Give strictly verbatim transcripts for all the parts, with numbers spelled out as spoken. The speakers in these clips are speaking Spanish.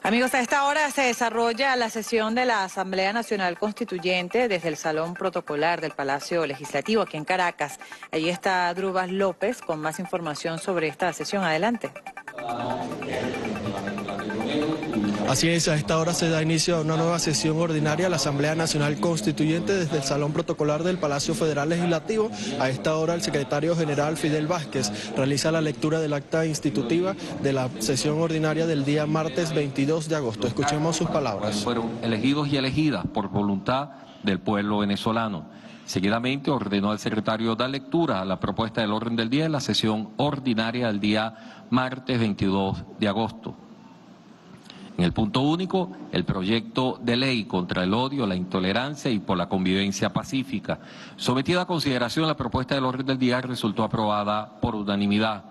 Amigos, a esta hora se desarrolla la sesión de la Asamblea Nacional Constituyente desde el Salón Protocolar del Palacio Legislativo aquí en Caracas. Allí está Drubas López con más información sobre esta sesión. Adelante. Así es, a esta hora se da inicio a una nueva sesión ordinaria de la Asamblea Nacional Constituyente desde el Salón Protocolar del Palacio Federal Legislativo. A esta hora el secretario general Fidel Vázquez realiza la lectura del acta institutiva de la sesión ordinaria del día martes veintidós de agosto. Escuchemos sus palabras. Fueron elegidos y elegidas por voluntad del pueblo venezolano. Seguidamente ordenó al secretario dar lectura a la propuesta del orden del día de la sesión ordinaria del día martes veintidós de agosto. En el punto único, el proyecto de ley contra el odio, la intolerancia y por la convivencia pacífica. Sometida a consideración, la propuesta del orden del día resultó aprobada por unanimidad.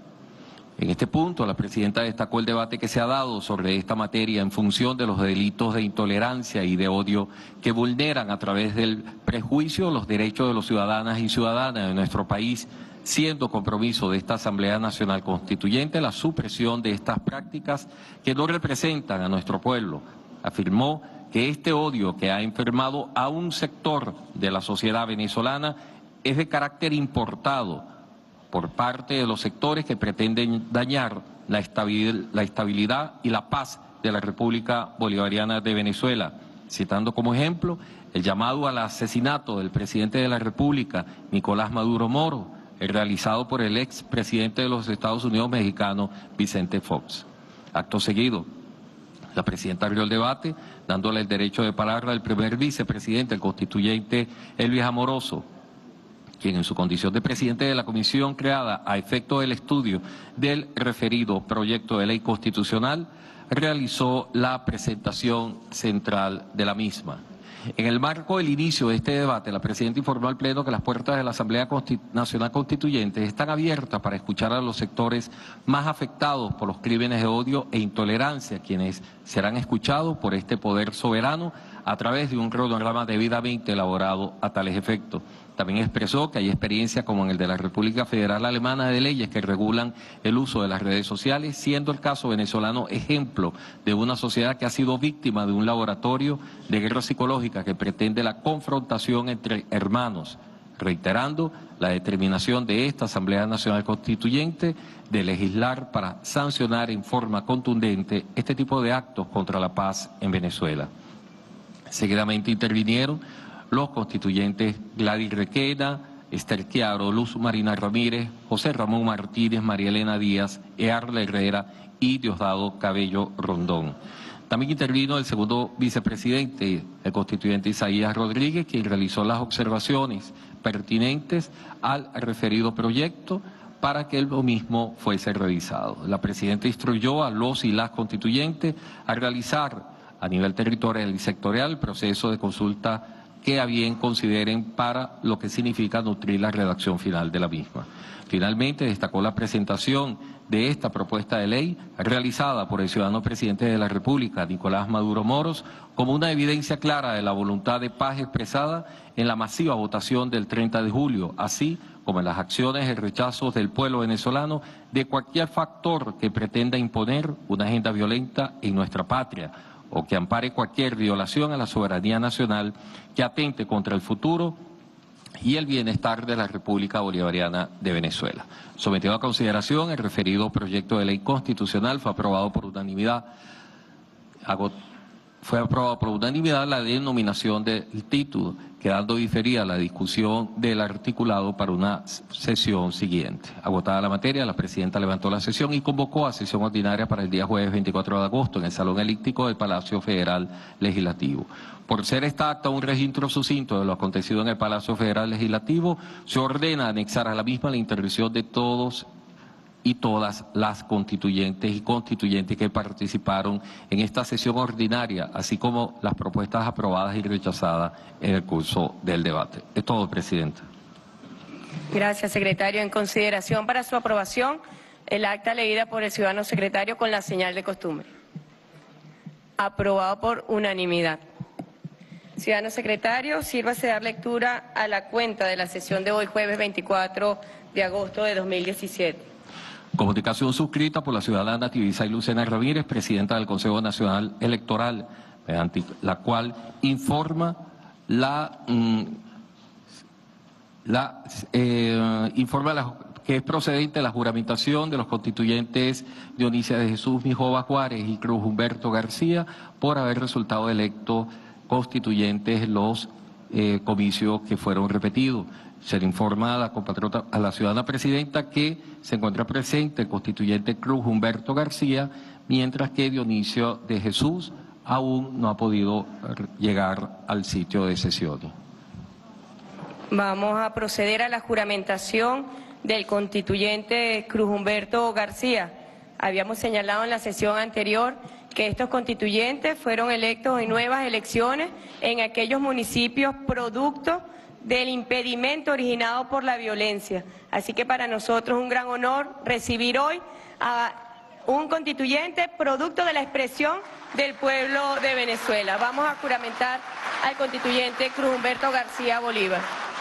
En este punto, la presidenta destacó el debate que se ha dado sobre esta materia en función de los delitos de intolerancia y de odio que vulneran a través del prejuicio los derechos de los ciudadanas y ciudadanas de nuestro país, siendo compromiso de esta Asamblea Nacional Constituyente la supresión de estas prácticas que no representan a nuestro pueblo. Afirmó que este odio que ha enfermado a un sector de la sociedad venezolana es de carácter importado por parte de los sectores que pretenden dañar la estabilidad y la paz de la República Bolivariana de Venezuela, citando como ejemplo el llamado al asesinato del presidente de la República, Nicolás Maduro Moro, realizado por el expresidente de los Estados Unidos mexicano, Vicente Fox. Acto seguido, la presidenta abrió el debate, dándole el derecho de palabra al primer vicepresidente, el constituyente Elvis Amoroso, quien en su condición de presidente de la comisión creada a efecto del estudio del referido proyecto de ley constitucional, realizó la presentación central de la misma. En el marco del inicio de este debate, la presidenta informó al Pleno que las puertas de la Asamblea Nacional Constituyente están abiertas para escuchar a los sectores más afectados por los crímenes de odio e intolerancia, quienes serán escuchados por este poder soberano a través de un cronograma debidamente elaborado a tales efectos. También expresó que hay experiencias como en el de la República Federal Alemana de leyes que regulan el uso de las redes sociales, siendo el caso venezolano ejemplo de una sociedad que ha sido víctima de un laboratorio de guerra psicológica que pretende la confrontación entre hermanos, reiterando la determinación de esta Asamblea Nacional Constituyente de legislar para sancionar en forma contundente este tipo de actos contra la paz en Venezuela. Seguidamente intervinieron los constituyentes Gladys Requena, Esther Chiaro, Luz Marina Ramírez, José Ramón Martínez, María Elena Díaz, Earle Herrera y Diosdado Cabello Rondón. También intervino el segundo vicepresidente, el constituyente Isaías Rodríguez, quien realizó las observaciones pertinentes al referido proyecto para que lo mismo fuese revisado. La presidenta instruyó a los y las constituyentes a realizar a nivel territorial y sectorial el proceso de consulta que a bien consideren para lo que significa nutrir la redacción final de la misma. Finalmente, destacó la presentación de esta propuesta de ley realizada por el ciudadano presidente de la República, Nicolás Maduro Moros, como una evidencia clara de la voluntad de paz expresada en la masiva votación del treinta de julio, así como en las acciones y rechazos del pueblo venezolano de cualquier factor que pretenda imponer una agenda violenta en nuestra patria, o que ampare cualquier violación a la soberanía nacional que atente contra el futuro y el bienestar de la República Bolivariana de Venezuela. Sometido a consideración, el referido proyecto de ley constitucional fue aprobado por unanimidad. Hago, fue aprobado por unanimidad la denominación del título, quedando diferida la discusión del articulado para una sesión siguiente. Agotada la materia, la presidenta levantó la sesión y convocó a sesión ordinaria para el día jueves veinticuatro de agosto en el Salón Elíptico del Palacio Federal Legislativo. Por ser esta acta un registro sucinto de lo acontecido en el Palacio Federal Legislativo, se ordena anexar a la misma la intervención de todos y todas las constituyentes y constituyentes que participaron en esta sesión ordinaria, así como las propuestas aprobadas y rechazadas en el curso del debate. Es todo, Presidenta. Gracias, secretario. En consideración para su aprobación, el acta leída por el ciudadano secretario con la señal de costumbre. Aprobado por unanimidad. Ciudadano secretario, sírvase dar lectura a la cuenta de la sesión de hoy, jueves veinticuatro de agosto de dos mil diecisiete. Comunicación suscrita por la ciudadana Tibisay Lucena Ramírez, presidenta del Consejo Nacional Electoral, mediante la cual informa la, mm, la eh, informa la, que es procedente la juramentación de los constituyentes Dionisia de Jesús Mijova Juárez y Cruz Humberto García por haber resultado electos constituyentes los eh, comicios que fueron repetidos. Se le informa a la compatriota, a la ciudadana presidenta que se encuentra presente el constituyente Cruz Humberto García, mientras que Dionisio de Jesús aún no ha podido llegar al sitio de sesiones. Vamos a proceder a la juramentación del constituyente Cruz Humberto García. Habíamos señalado en la sesión anterior que estos constituyentes fueron electos en nuevas elecciones en aquellos municipios producto del impedimento originado por la violencia. Así que para nosotros es un gran honor recibir hoy a un constituyente producto de la expresión del pueblo de Venezuela. Vamos a juramentar al constituyente Cruz Humberto García Bolívar.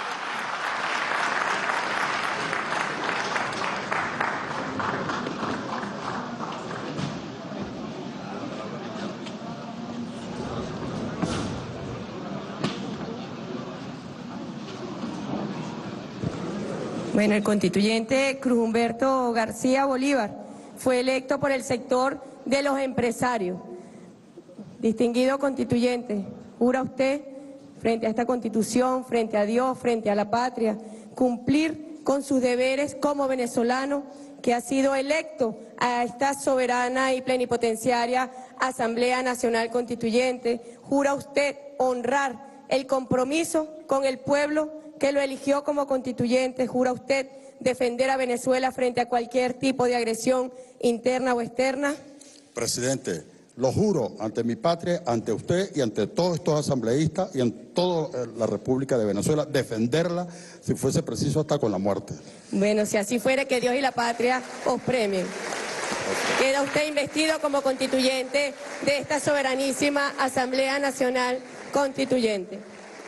Bueno, el constituyente Cruz Humberto García Bolívar fue electo por el sector de los empresarios. Distinguido constituyente, ¿jura usted, frente a esta Constitución, frente a Dios, frente a la patria, cumplir con sus deberes como venezolano que ha sido electo a esta soberana y plenipotenciaria Asamblea Nacional Constituyente? ¿Jura usted honrar el compromiso con el pueblo que lo eligió como constituyente? ¿Jura usted defender a Venezuela frente a cualquier tipo de agresión interna o externa? Presidente, lo juro ante mi patria, ante usted y ante todos estos asambleístas y en toda la República de Venezuela, defenderla si fuese preciso hasta con la muerte. Bueno, si así fuere, que Dios y la patria os premien. Queda usted investido como constituyente de esta soberanísima Asamblea Nacional Constituyente.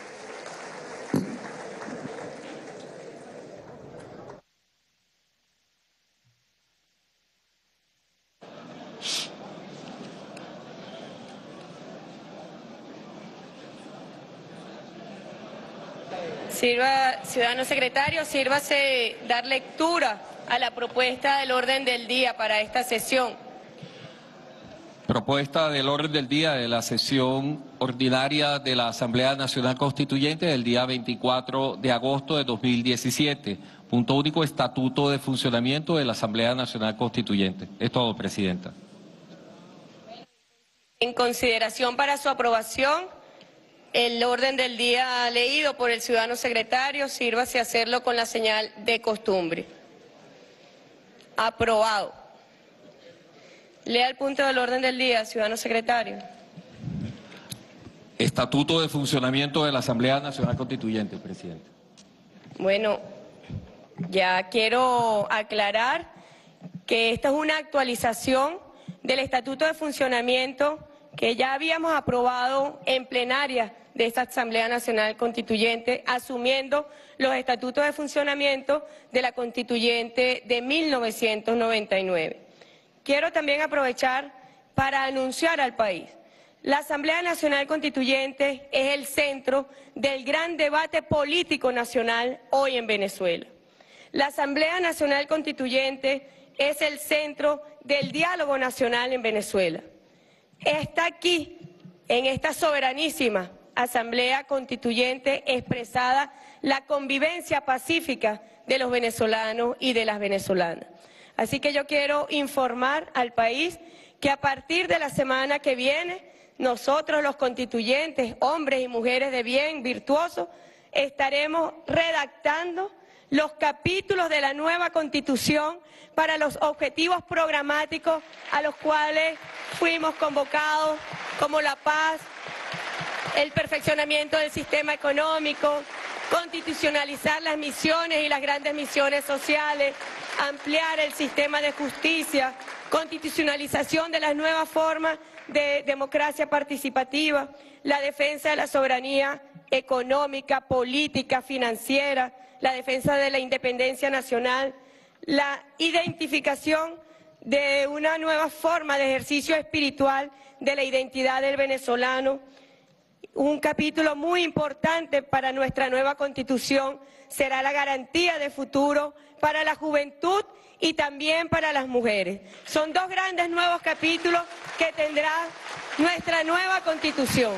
Sirva, ciudadano secretario, sírvase dar lectura a la propuesta del orden del día para esta sesión. Propuesta del orden del día de la sesión ordinaria de la Asamblea Nacional Constituyente del día veinticuatro de agosto de dos mil diecisiete. Punto único, Estatuto de Funcionamiento de la Asamblea Nacional Constituyente. Es todo, Presidenta. En consideración para su aprobación, el orden del día leído por el ciudadano secretario, sírvase a hacerlo con la señal de costumbre. Aprobado. Lea el punto del orden del día, ciudadano secretario. Estatuto de Funcionamiento de la Asamblea Nacional Constituyente, Presidente. Bueno, ya quiero aclarar que esta es una actualización del Estatuto de Funcionamiento que ya habíamos aprobado en plenaria de esta Asamblea Nacional Constituyente, asumiendo los estatutos de funcionamiento de la Constituyente de mil novecientos noventa y nueve. Quiero también aprovechar para anunciar al país: la Asamblea Nacional Constituyente es el centro del gran debate político nacional hoy en Venezuela. La Asamblea Nacional Constituyente es el centro del diálogo nacional en Venezuela. Está aquí, en esta soberanísima Asamblea Constituyente, expresada la convivencia pacífica de los venezolanos y de las venezolanas. Así que yo quiero informar al país que a partir de la semana que viene, nosotros los constituyentes, hombres y mujeres de bien, virtuosos, estaremos redactando los capítulos de la nueva Constitución para los objetivos programáticos a los cuales fuimos convocados, como la paz, el perfeccionamiento del sistema económico, constitucionalizar las misiones y las grandes misiones sociales, ampliar el sistema de justicia, constitucionalización de las nuevas formas de democracia participativa, la defensa de la soberanía económica, política, financiera, la defensa de la independencia nacional, la identificación de una nueva forma de ejercicio espiritual de la identidad del venezolano. Un capítulo muy importante para nuestra nueva Constitución será la garantía de futuro para la juventud y también para las mujeres. Son dos grandes nuevos capítulos que tendrá nuestra nueva Constitución.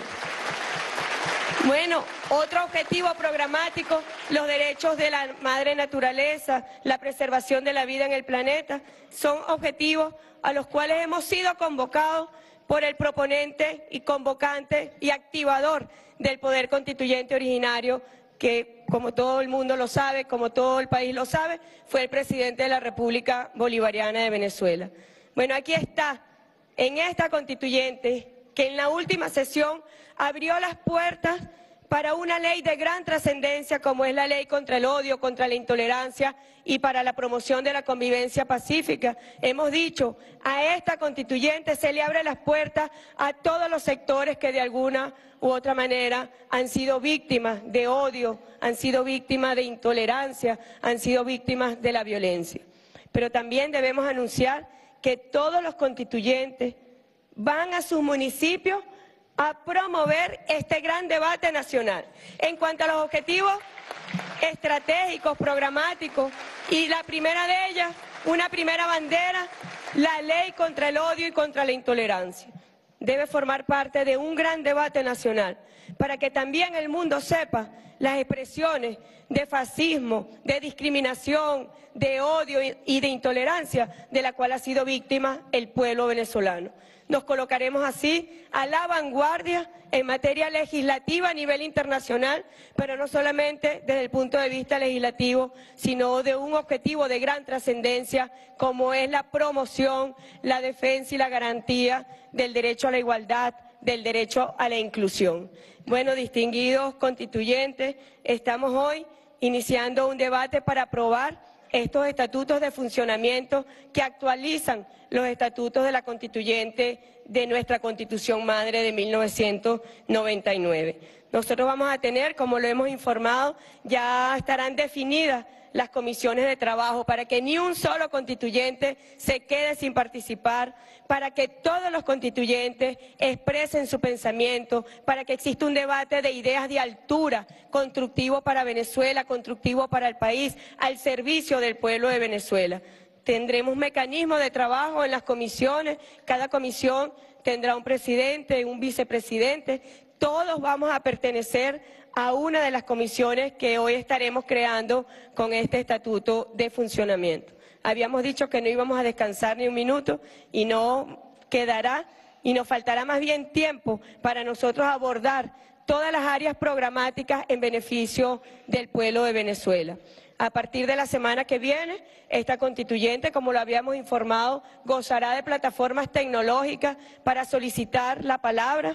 Bueno, otro objetivo programático, los derechos de la madre naturaleza, la preservación de la vida en el planeta, son objetivos a los cuales hemos sido convocados por el proponente y convocante y activador del poder constituyente originario, que como todo el mundo lo sabe, como todo el país lo sabe, fue el presidente de la República Bolivariana de Venezuela. Bueno, aquí está, en esta constituyente, que en la última sesión abrió las puertas para una ley de gran trascendencia como es la ley contra el odio, contra la intolerancia y para la promoción de la convivencia pacífica. Hemos dicho, a esta constituyente se le abre las puertas a todos los sectores que de alguna u otra manera han sido víctimas de odio, han sido víctimas de intolerancia, han sido víctimas de la violencia. Pero también debemos anunciar que todos los constituyentes van a sus municipios a promover este gran debate nacional. En cuanto a los objetivos estratégicos, programáticos, y la primera de ellas, una primera bandera, la ley contra el odio y contra la intolerancia. Debe formar parte de un gran debate nacional, para que también el mundo sepa las expresiones de fascismo, de discriminación, de odio y de intolerancia de la cual ha sido víctima el pueblo venezolano. Nos colocaremos así a la vanguardia en materia legislativa a nivel internacional, pero no solamente desde el punto de vista legislativo, sino de un objetivo de gran trascendencia como es la promoción, la defensa y la garantía del derecho a la igualdad, del derecho a la inclusión. Bueno, distinguidos constituyentes, estamos hoy iniciando un debate para aprobar estos estatutos de funcionamiento que actualizan los estatutos de la constituyente de nuestra Constitución Madre de mil novecientos noventa y nueve. Nosotros vamos a tener, como lo hemos informado, ya estarán definidas las comisiones de trabajo para que ni un solo constituyente se quede sin participar, para que todos los constituyentes expresen su pensamiento, para que exista un debate de ideas de altura, constructivo para Venezuela, constructivo para el país, al servicio del pueblo de Venezuela. Tendremos mecanismos de trabajo en las comisiones, cada comisión tendrá un presidente, un vicepresidente, todos vamos a pertenecer a una de las comisiones que hoy estaremos creando con este estatuto de funcionamiento. Habíamos dicho que no íbamos a descansar ni un minuto y no quedará y nos faltará más bien tiempo para nosotros abordar todas las áreas programáticas en beneficio del pueblo de Venezuela. A partir de la semana que viene, esta constituyente, como lo habíamos informado, gozará de plataformas tecnológicas para solicitar la palabra.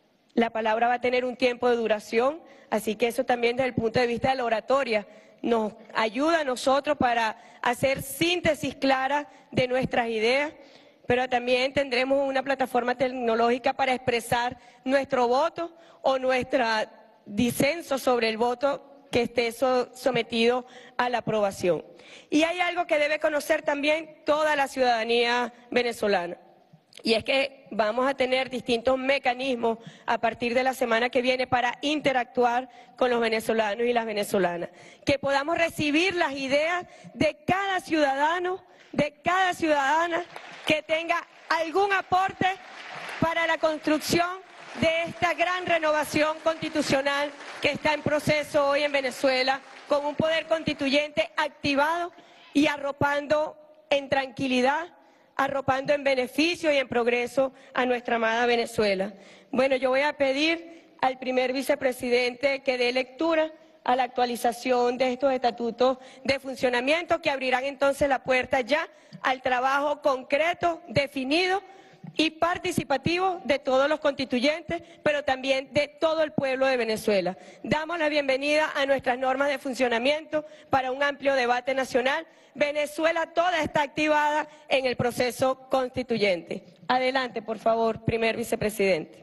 La palabra va a tener un tiempo de duración, así que eso también desde el punto de vista de la oratoria nos ayuda a nosotros para hacer síntesis clara de nuestras ideas, pero también tendremos una plataforma tecnológica para expresar nuestro voto o nuestro disenso sobre el voto que esté so- sometido a la aprobación. Y hay algo que debe conocer también toda la ciudadanía venezolana. Y es que vamos a tener distintos mecanismos a partir de la semana que viene para interactuar con los venezolanos y las venezolanas. Que podamos recibir las ideas de cada ciudadano, de cada ciudadana que tenga algún aporte para la construcción de esta gran renovación constitucional que está en proceso hoy en Venezuela, con un poder constituyente activado y arropando en tranquilidad, arropando en beneficio y en progreso a nuestra amada Venezuela. Bueno, yo voy a pedir al primer vicepresidente que dé lectura a la actualización de estos estatutos de funcionamiento que abrirán entonces la puerta ya al trabajo concreto, definido y participativo de todos los constituyentes, pero también de todo el pueblo de Venezuela. Damos la bienvenida a nuestras normas de funcionamiento para un amplio debate nacional. Venezuela toda está activada en el proceso constituyente. Adelante, por favor, primer vicepresidente.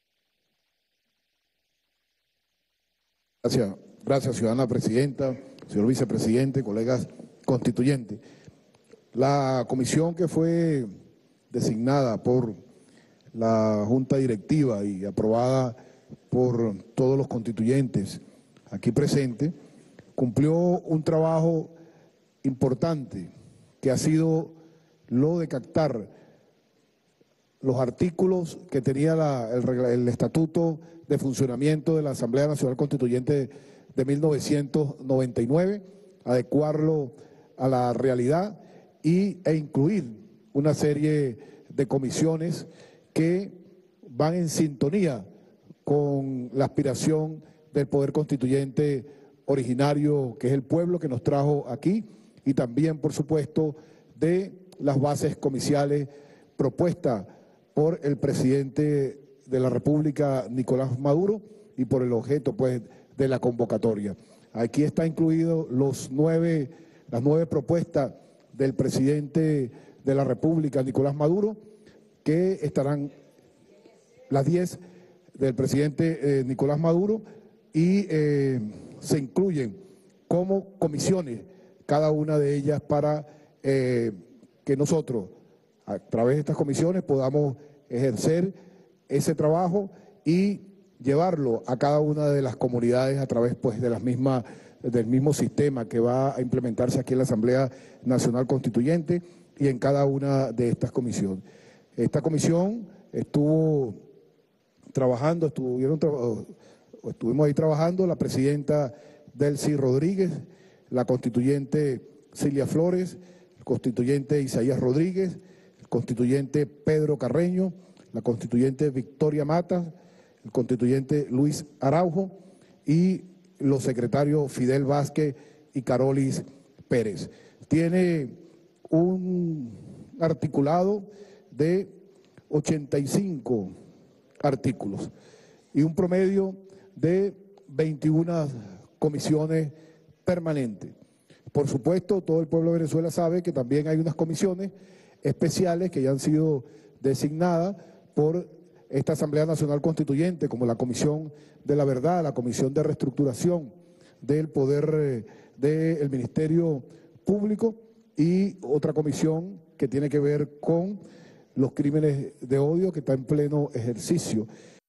Gracias, gracias, ciudadana presidenta, señor vicepresidente, colegas constituyentes. La comisión que fue designada por la Junta Directiva y aprobada por todos los constituyentes aquí presentes, cumplió un trabajo importante que ha sido lo de captar los artículos que tenía la, el, el Estatuto de Funcionamiento de la Asamblea Nacional Constituyente de mil novecientos noventa y nueve, adecuarlo a la realidad y, e incluir una serie de comisiones que van en sintonía con la aspiración del poder constituyente originario, que es el pueblo que nos trajo aquí, y también, por supuesto, de las bases comiciales propuestas por el presidente de la República, Nicolás Maduro, y por el objeto, pues, de la convocatoria. Aquí está incluido los nueve, las nueve propuestas del presidente de la República, Nicolás Maduro, que estarán las diez del presidente eh, Nicolás Maduro, y eh, se incluyen como comisiones cada una de ellas para eh, que nosotros, a través de estas comisiones, podamos ejercer ese trabajo y llevarlo a cada una de las comunidades a través, pues, de las mismas, del mismo sistema que va a implementarse aquí en la Asamblea Nacional Constituyente y en cada una de estas comisiones. Esta comisión estuvo trabajando, estuvieron, estuvimos ahí trabajando la presidenta Delcy Rodríguez, la constituyente Cilia Flores, el constituyente Isaías Rodríguez, el constituyente Pedro Carreño, la constituyente Victoria Matas, el constituyente Luis Araujo y los secretarios Fidel Vázquez y Carolis Pérez. Tiene un articulado de ochenta y cinco artículos y un promedio de veintiuna comisiones permanentes. Por supuesto, todo el pueblo de Venezuela sabe que también hay unas comisiones especiales que ya han sido designadas por esta Asamblea Nacional Constituyente, como la Comisión de la Verdad, la Comisión de Reestructuración del Poder eh, del Ministerio Público, y otra comisión que tiene que ver con los crímenes de odio, que está en pleno ejercicio.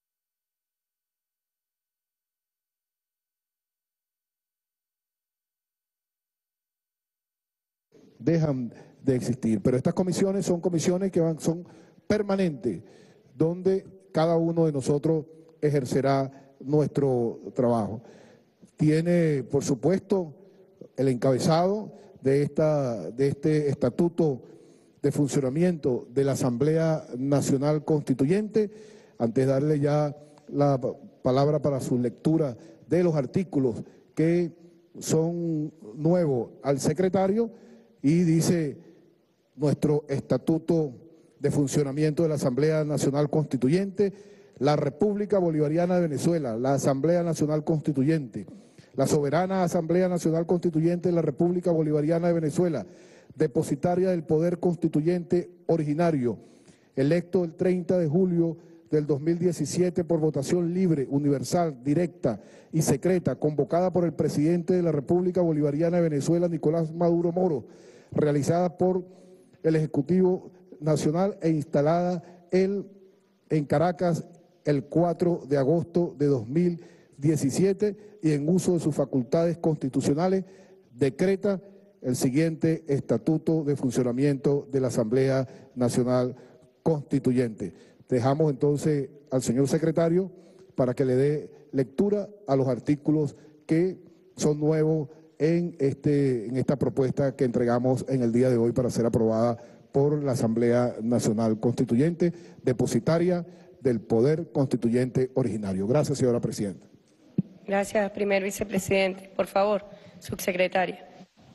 Dejan de existir, pero estas comisiones son comisiones que van, son permanentes, donde cada uno de nosotros ejercerá nuestro trabajo. Tiene, por supuesto, el encabezado de, esta, de este Estatuto de Funcionamiento de la Asamblea Nacional Constituyente. Antes de darle ya la palabra para su lectura de los artículos que son nuevos al secretario, y dice nuestro Estatuto de Funcionamiento de la Asamblea Nacional Constituyente: la República Bolivariana de Venezuela, la Asamblea Nacional Constituyente, la soberana Asamblea Nacional Constituyente de la República Bolivariana de Venezuela, depositaria del poder constituyente originario, electo el treinta de julio del dos mil diecisiete por votación libre, universal, directa y secreta, convocada por el presidente de la República Bolivariana de Venezuela, Nicolás Maduro Moro, realizada por el Ejecutivo Nacional e instalada el, en Caracas el cuatro de agosto de dos mil diecisiete, y en uso de sus facultades constitucionales decreta el siguiente Estatuto de Funcionamiento de la Asamblea Nacional Constituyente. Dejamos entonces al señor secretario para que le dé lectura a los artículos que son nuevos en, este, en esta propuesta que entregamos en el día de hoy para ser aprobada por la Asamblea Nacional Constituyente, depositaria del poder constituyente originario. Gracias, señora presidenta. Gracias, primer vicepresidente. Por favor, subsecretaria.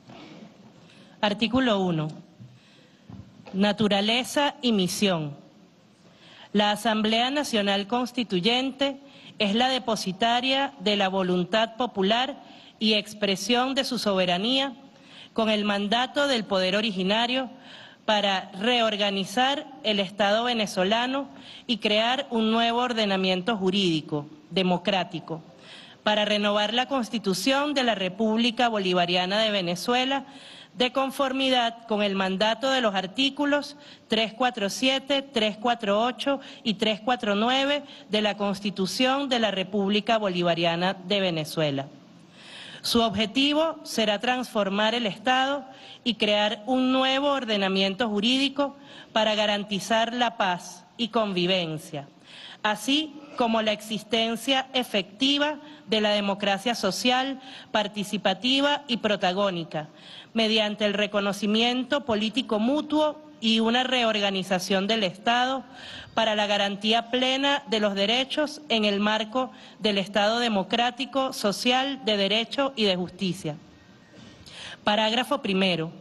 Artículo uno. Naturaleza y misión. La Asamblea Nacional Constituyente es la depositaria de la voluntad popular y expresión de su soberanía, con el mandato del poder originario para reorganizar el Estado venezolano y crear un nuevo ordenamiento jurídico, democrático, para renovar la Constitución de la República Bolivariana de Venezuela de conformidad con el mandato de los artículos trescientos cuarenta y siete, trescientos cuarenta y ocho y trescientos cuarenta y nueve de la Constitución de la República Bolivariana de Venezuela. Su objetivo será transformar el Estado y crear un nuevo ordenamiento jurídico para garantizar la paz y convivencia, así como la existencia efectiva de la democracia social, participativa y protagónica, mediante el reconocimiento político mutuo y una reorganización del Estado para la garantía plena de los derechos en el marco del Estado democrático, social, de derecho y de justicia. Parágrafo primero.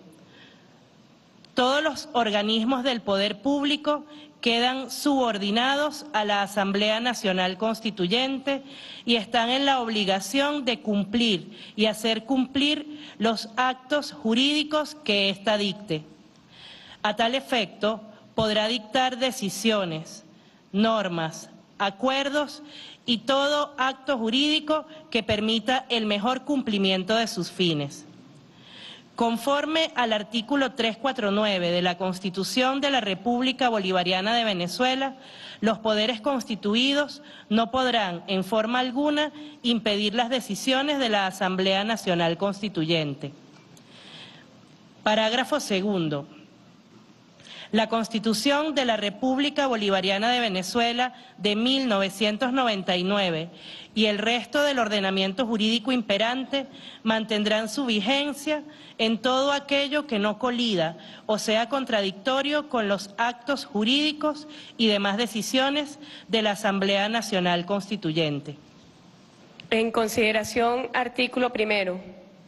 Todos los organismos del poder público quedan subordinados a la Asamblea Nacional Constituyente y están en la obligación de cumplir y hacer cumplir los actos jurídicos que ésta dicte. A tal efecto, podrá dictar decisiones, normas, acuerdos y todo acto jurídico que permita el mejor cumplimiento de sus fines. Conforme al artículo trescientos cuarenta y nueve de la Constitución de la República Bolivariana de Venezuela, los poderes constituidos no podrán, en forma alguna, impedir las decisiones de la Asamblea Nacional Constituyente. Parágrafo segundo. La Constitución de la República Bolivariana de Venezuela de mil novecientos noventa y nueve y el resto del ordenamiento jurídico imperante mantendrán su vigencia en todo aquello que no colida o sea contradictorio con los actos jurídicos y demás decisiones de la Asamblea Nacional Constituyente. En consideración, artículo primero.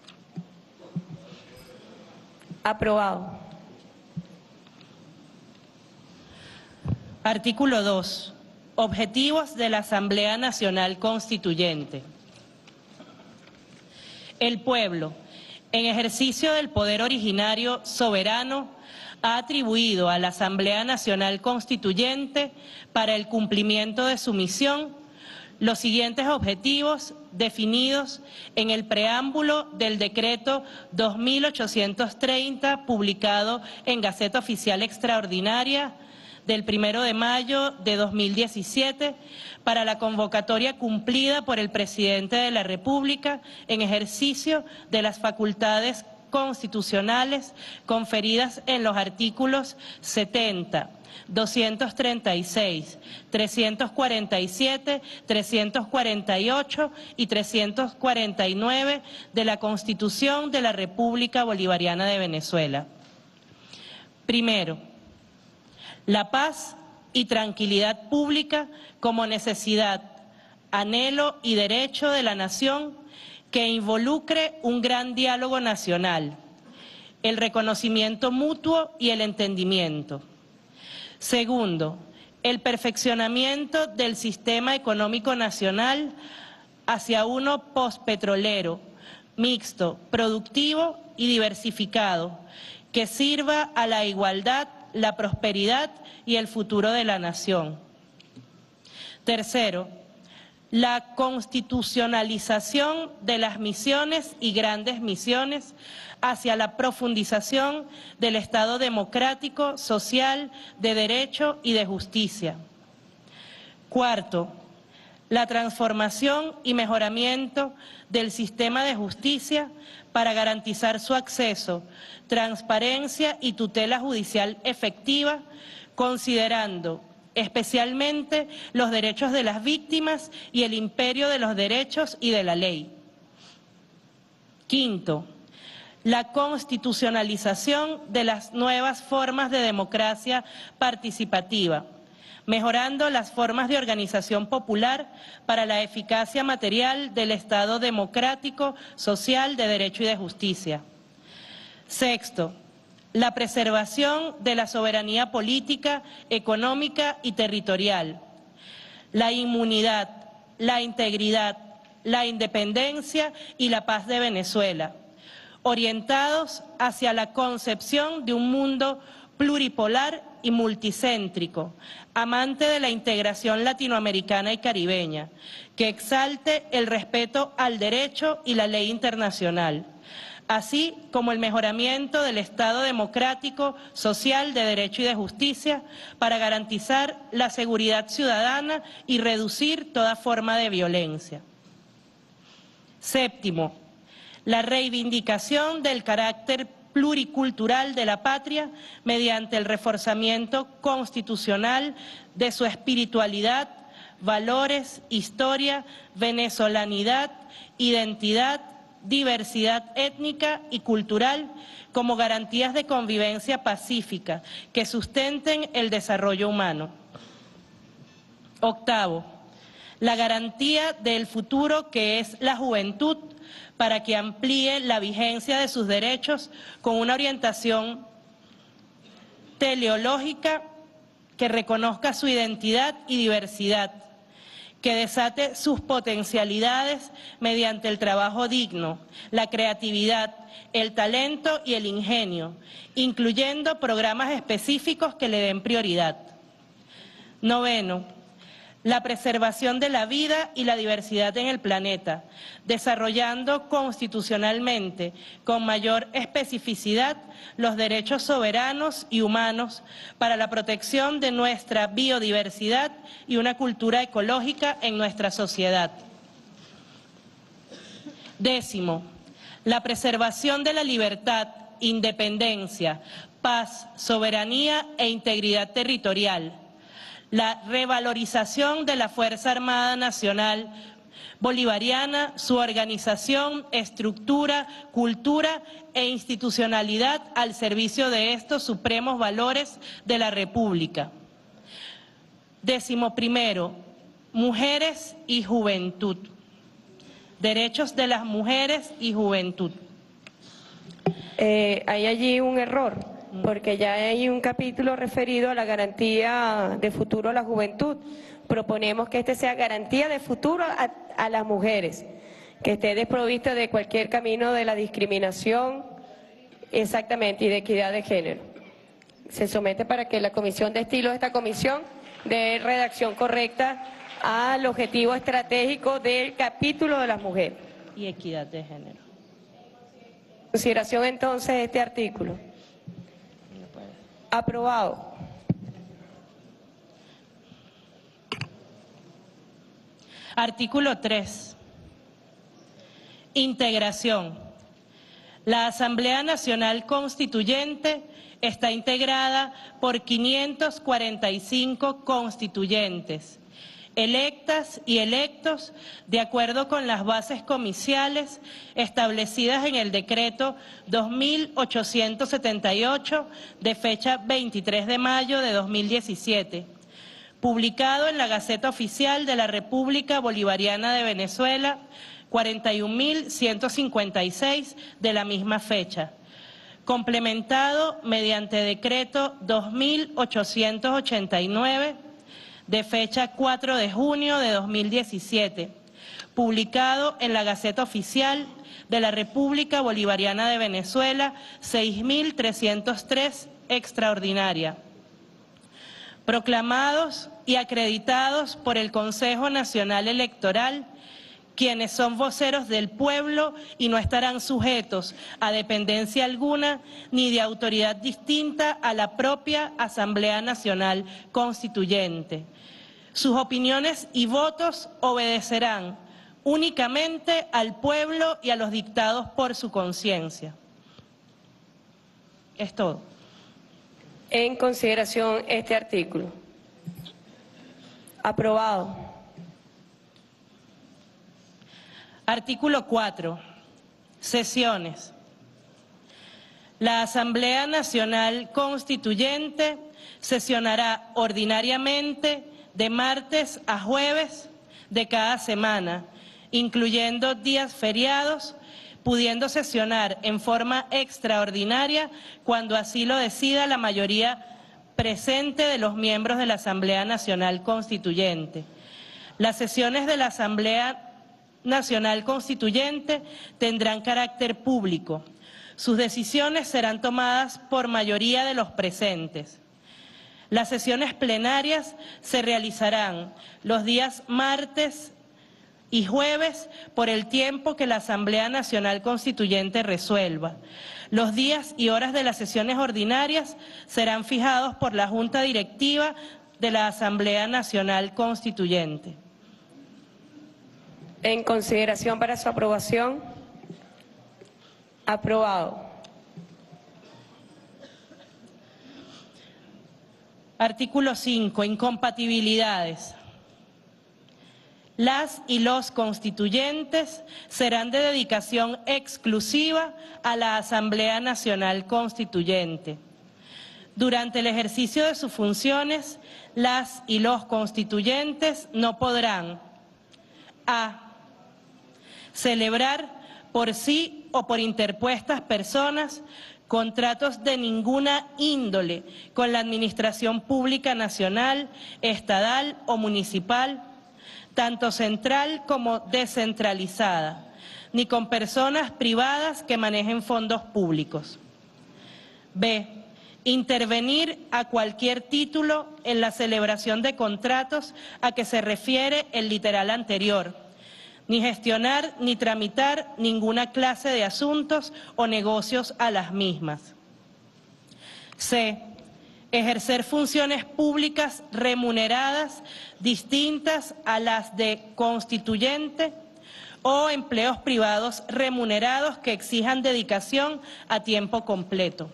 Aprobado. Artículo dos. Objetivos de la Asamblea Nacional Constituyente. El pueblo, en ejercicio del poder originario soberano, ha atribuido a la Asamblea Nacional Constituyente para el cumplimiento de su misión los siguientes objetivos definidos en el preámbulo del decreto dos mil ochocientos treinta publicado en Gaceta Oficial Extraordinaria del primero de mayo de dos mil diecisiete para la convocatoria cumplida por el Presidente de la República en ejercicio de las facultades constitucionales conferidas en los artículos setenta, doscientos treinta y seis, trescientos cuarenta y siete, trescientos cuarenta y ocho y trescientos cuarenta y nueve de la Constitución de la República Bolivariana de Venezuela. Primero, la paz y tranquilidad pública como necesidad, anhelo y derecho de la nación que involucre un gran diálogo nacional, el reconocimiento mutuo y el entendimiento. Segundo, el perfeccionamiento del sistema económico nacional hacia uno postpetrolero, mixto, productivo y diversificado, que sirva a la igualdad, la prosperidad y el futuro de la nación. Tercero, la constitucionalización de las misiones y grandes misiones hacia la profundización del Estado democrático, social, de derecho y de justicia. Cuarto, la transformación y mejoramiento del sistema de justicia para garantizar su acceso, transparencia y tutela judicial efectiva, considerando especialmente los derechos de las víctimas y el imperio de los derechos y de la ley. Quinto, la constitucionalización de las nuevas formas de democracia participativa, mejorando las formas de organización popular para la eficacia material del Estado democrático, social, de derecho y de justicia. Sexto, la preservación de la soberanía política, económica y territorial, la inmunidad, la integridad, la independencia y la paz de Venezuela, orientados hacia la concepción de un mundo pluripolar y multicéntrico, amante de la integración latinoamericana y caribeña, que exalte el respeto al derecho y la ley internacional, así como el mejoramiento del Estado democrático, social, de derecho y de justicia para garantizar la seguridad ciudadana y reducir toda forma de violencia. Séptimo, la reivindicación del carácter pluricultural de la patria mediante el reforzamiento constitucional de su espiritualidad, valores, historia, venezolanidad, identidad, diversidad étnica y cultural como garantías de convivencia pacífica que sustenten el desarrollo humano. Octavo, la garantía del futuro que es la juventud para que amplíe la vigencia de sus derechos con una orientación teleológica que reconozca su identidad y diversidad, que desate sus potencialidades mediante el trabajo digno, la creatividad, el talento y el ingenio, incluyendo programas específicos que le den prioridad. Noveno, la preservación de la vida y la diversidad en el planeta, desarrollando constitucionalmente con mayor especificidad los derechos soberanos y humanos para la protección de nuestra biodiversidad y una cultura ecológica en nuestra sociedad. Décimo, la preservación de la libertad, independencia, paz, soberanía e integridad territorial, la revalorización de la Fuerza Armada Nacional Bolivariana, su organización, estructura, cultura e institucionalidad al servicio de estos supremos valores de la República. Décimo primero, mujeres y juventud. Derechos de las mujeres y juventud. Eh, hay allí un error, porque ya hay un capítulo referido a la garantía de futuro a la juventud. Proponemos que este sea garantía de futuro a, a las mujeres, que esté desprovista de cualquier camino de la discriminación, exactamente, y de equidad de género. Se somete para que la comisión de estilo de esta comisión dé redacción correcta al objetivo estratégico del capítulo de las mujeres. Y equidad de género. En consideración entonces este artículo. Aprobado. Artículo tres. Integración. La Asamblea Nacional Constituyente está integrada por quinientos cuarenta y cinco constituyentes, electas y electos de acuerdo con las bases comiciales establecidas en el decreto dos mil ochocientos setenta y ocho de fecha veintitrés de mayo de dos mil diecisiete, publicado en la Gaceta Oficial de la República Bolivariana de Venezuela, cuarenta y un mil ciento cincuenta y seis de la misma fecha, complementado mediante decreto dos mil ochocientos ochenta y nueve de fecha cuatro de junio de dos mil diecisiete, publicado en la Gaceta Oficial de la República Bolivariana de Venezuela, seis mil trescientos tres, extraordinaria. Proclamados y acreditados por el Consejo Nacional Electoral, quienes son voceros del pueblo y no estarán sujetos a dependencia alguna ni de autoridad distinta a la propia Asamblea Nacional Constituyente. Sus opiniones y votos obedecerán únicamente al pueblo y a los dictados por su conciencia. Es todo. En consideración este artículo. Aprobado. Artículo cuatro. Sesiones. La Asamblea Nacional Constituyente sesionará ordinariamente de martes a jueves de cada semana, incluyendo días feriados, pudiendo sesionar en forma extraordinaria cuando así lo decida la mayoría presente de los miembros de la Asamblea Nacional Constituyente. Las sesiones de la Asamblea Nacional Constituyente tendrán carácter público. Sus decisiones serán tomadas por mayoría de los presentes. Las sesiones plenarias se realizarán los días martes y jueves por el tiempo que la Asamblea Nacional Constituyente resuelva. Los días y horas de las sesiones ordinarias serán fijados por la Junta Directiva de la Asamblea Nacional Constituyente. En consideración para su aprobación. Aprobado. Artículo cinco. Incompatibilidades. Las y los constituyentes serán de dedicación exclusiva a la Asamblea Nacional Constituyente. Durante el ejercicio de sus funciones, las y los constituyentes no podrán a. celebrar por sí o por interpuestas personas contratos de ninguna índole con la Administración Pública Nacional, Estatal o Municipal, tanto central como descentralizada, ni con personas privadas que manejen fondos públicos. B. Intervenir a cualquier título en la celebración de contratos a que se refiere el literal anterior, ni gestionar ni tramitar ninguna clase de asuntos o negocios a las mismas. C. Ejercer funciones públicas remuneradas distintas a las de constituyente o empleos privados remunerados que exijan dedicación a tiempo completo.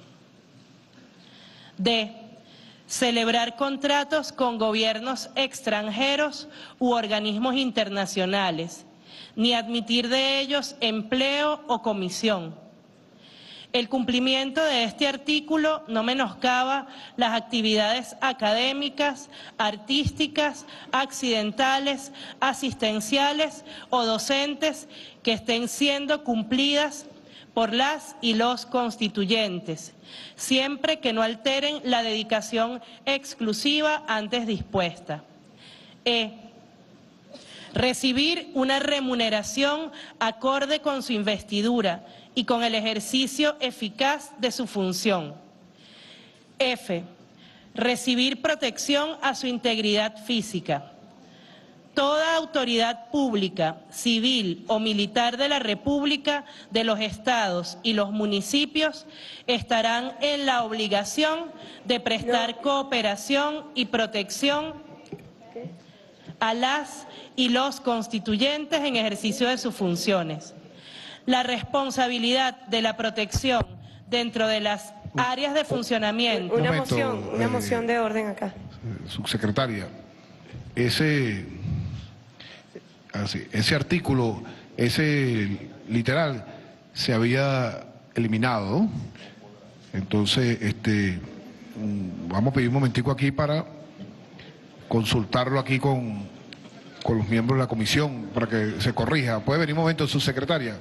D. Celebrar contratos con gobiernos extranjeros u organismos internacionales, ni admitir de ellos empleo o comisión. El cumplimiento de este artículo no menoscaba las actividades académicas, artísticas, accidentales, asistenciales o docentes que estén siendo cumplidas por las y los constituyentes, siempre que no alteren la dedicación exclusiva antes dispuesta. E. Recibir una remuneración acorde con su investidura y con el ejercicio eficaz de su función. F. Recibir protección a su integridad física. Toda autoridad pública, civil o militar de la República, de los estados y los municipios estarán en la obligación de prestar cooperación y protección a las y los constituyentes en ejercicio de sus funciones. La responsabilidad de la protección dentro de las áreas de funcionamiento. Una Momento, moción, una eh, moción de orden acá. Subsecretaria, ese, así, ese artículo, ese literal, se había eliminado, ¿no? Entonces, este, vamos a pedir un momentico aquí para consultarlo aquí con, con los miembros de la comisión para que se corrija. ¿Puede venir un momento, subsecretaria?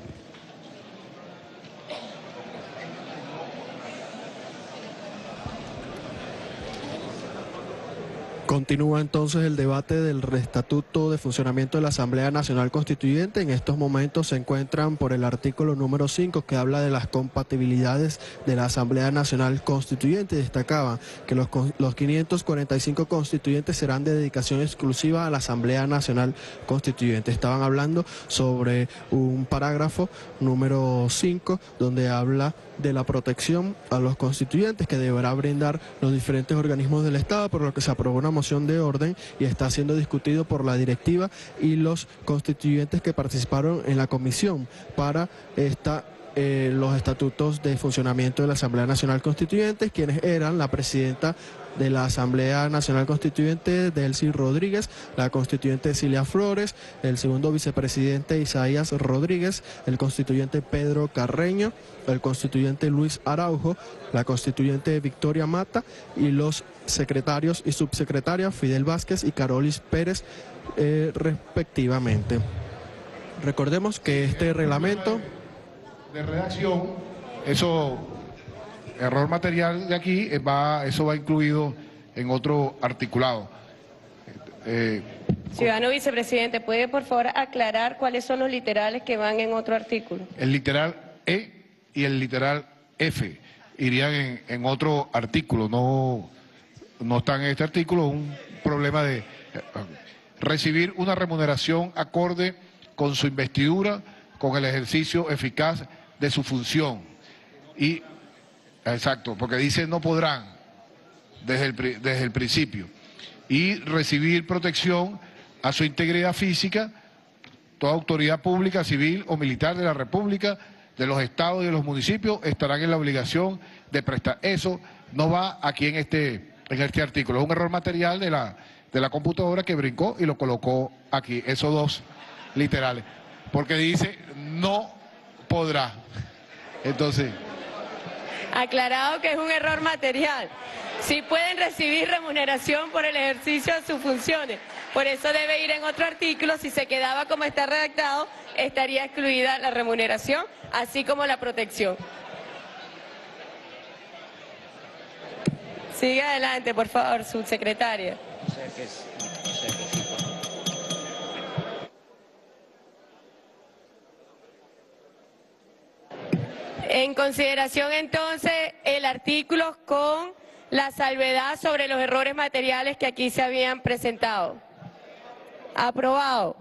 Continúa entonces el debate del Estatuto de Funcionamiento de la Asamblea Nacional Constituyente. En estos momentos se encuentran por el artículo número cinco, que habla de las compatibilidades de la Asamblea Nacional Constituyente. Destacaba que los, los quinientos cuarenta y cinco constituyentes serán de dedicación exclusiva a la Asamblea Nacional Constituyente. Estaban hablando sobre un parágrafo número cinco, donde habla de la protección a los constituyentes que deberá brindar los diferentes organismos del Estado, por lo que se aprobó una moción de orden y está siendo discutido por la directiva y los constituyentes que participaron en la comisión para esta eh, los estatutos de funcionamiento de la Asamblea Nacional Constituyente, quienes eran la presidenta de la Asamblea Nacional Constituyente, Delcy Rodríguez, la constituyente Cilia Flores, el segundo vicepresidente Isaías Rodríguez, el constituyente Pedro Carreño, el constituyente Luis Araujo, la constituyente Victoria Mata y los secretarios y subsecretarias Fidel Vázquez y Carolis Pérez, eh, respectivamente. Recordemos que este reglamento de redacción, eso, error material de aquí, va, eso va incluido en otro articulado. Eh, Ciudadano vicepresidente, ¿puede por favor aclarar cuáles son los literales que van en otro artículo? el literal E y el literal F, irían en, en otro artículo, no, no están en este artículo, un problema de eh, recibir una remuneración acorde con su investidura, con el ejercicio eficaz de su función. Y, exacto, porque dice no podrán desde el, desde el principio. Y recibir protección a su integridad física, toda autoridad pública, civil o militar de la República, de los estados y de los municipios, estarán en la obligación de prestar. Eso no va aquí en este, en este artículo. Es un error material de la, de la computadora que brincó y lo colocó aquí, esos dos literales. Porque dice no podrá. Entonces... Aclarado que es un error material. Sí pueden recibir remuneración por el ejercicio de sus funciones. Por eso debe ir en otro artículo. Si se quedaba como está redactado, estaría excluida la remuneración, así como la protección. Sigue adelante, por favor, subsecretaria. En consideración entonces el artículo con la salvedad sobre los errores materiales que aquí se habían presentado. Aprobado.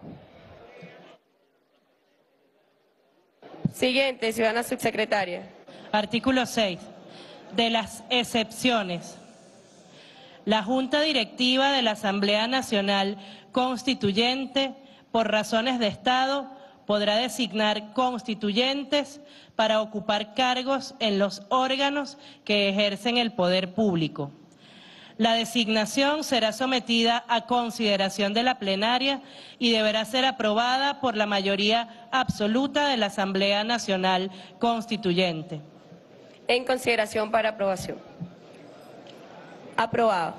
Siguiente, ciudadana subsecretaria. Artículo seis. De las excepciones. La Junta Directiva de la Asamblea Nacional Constituyente, por razones de Estado, podrá designar constituyentes para ocupar cargos en los órganos que ejercen el poder público. La designación será sometida a consideración de la plenaria y deberá ser aprobada por la mayoría absoluta de la Asamblea Nacional Constituyente. En consideración para aprobación. Aprobado.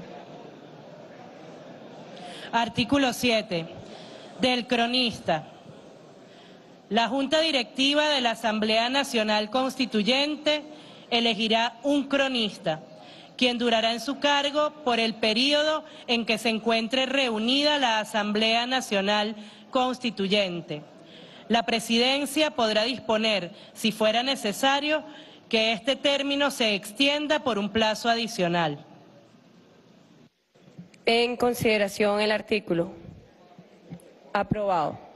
Artículo siete. Del cronista. La Junta Directiva de la Asamblea Nacional Constituyente elegirá un cronista, quien durará en su cargo por el período en que se encuentre reunida la Asamblea Nacional Constituyente. La Presidencia podrá disponer, si fuera necesario, que este término se extienda por un plazo adicional. En consideración el artículo. Aprobado.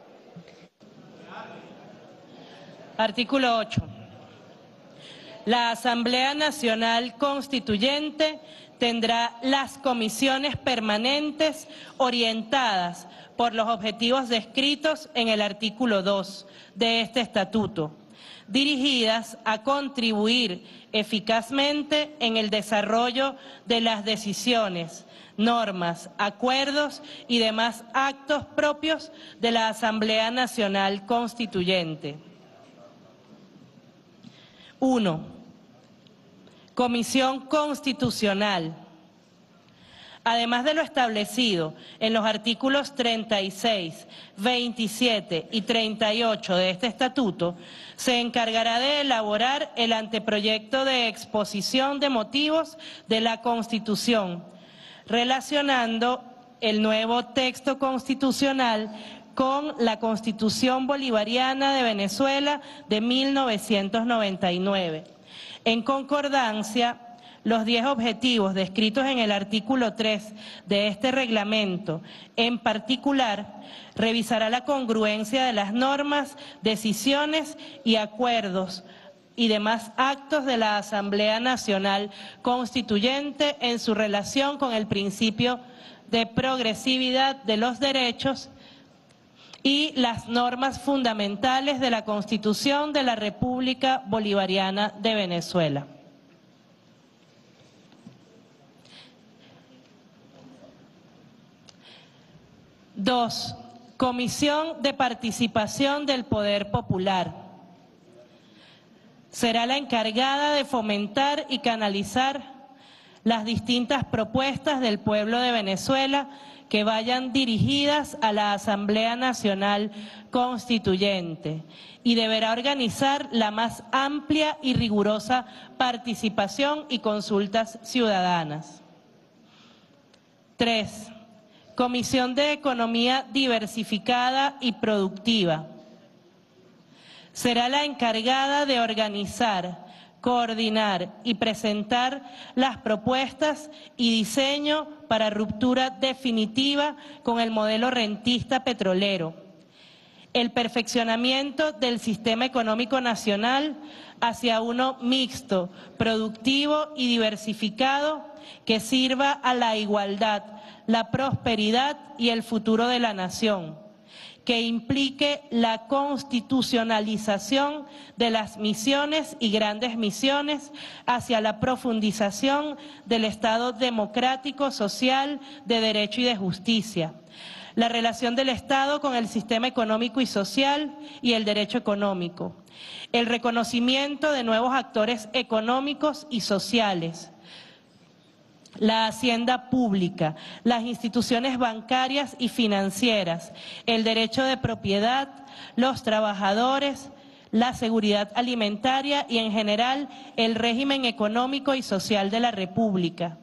Artículo ocho. La Asamblea Nacional Constituyente tendrá las comisiones permanentes orientadas por los objetivos descritos en el artículo dos de este estatuto, dirigidas a contribuir eficazmente en el desarrollo de las decisiones, normas, acuerdos y demás actos propios de la Asamblea Nacional Constituyente. uno. Comisión Constitucional. Además de lo establecido en los artículos treinta y seis, veintisiete y treinta y ocho de este estatuto, se encargará de elaborar el anteproyecto de exposición de motivos de la Constitución, relacionando el nuevo texto constitucional con la Constitución Bolivariana de Venezuela de mil novecientos noventa y nueve. En concordancia, los diez objetivos descritos en el artículo tres de este reglamento, en particular, revisará la congruencia de las normas, decisiones y acuerdos y demás actos de la Asamblea Nacional Constituyente en su relación con el principio de progresividad de los derechos y las normas fundamentales de la Constitución de la República Bolivariana de Venezuela. Dos, Comisión de Participación del Poder Popular. Será la encargada de fomentar y canalizar las distintas propuestas del pueblo de Venezuela que vayan dirigidas a la Asamblea Nacional Constituyente y deberá organizar la más amplia y rigurosa participación y consultas ciudadanas. Tres, Comisión de Economía Diversificada y Productiva. Será la encargada de organizar, coordinar y presentar las propuestas y diseño para ruptura definitiva con el modelo rentista petrolero, el perfeccionamiento del sistema económico nacional hacia uno mixto, productivo y diversificado que sirva a la igualdad, la prosperidad y el futuro de la nación, que implique la constitucionalización de las misiones y grandes misiones hacia la profundización del Estado democrático, social, de derecho y de justicia, la relación del Estado con el sistema económico y social y el derecho económico, el reconocimiento de nuevos actores económicos y sociales, la hacienda pública, las instituciones bancarias y financieras, el derecho de propiedad, los trabajadores, la seguridad alimentaria y en general el régimen económico y social de la República,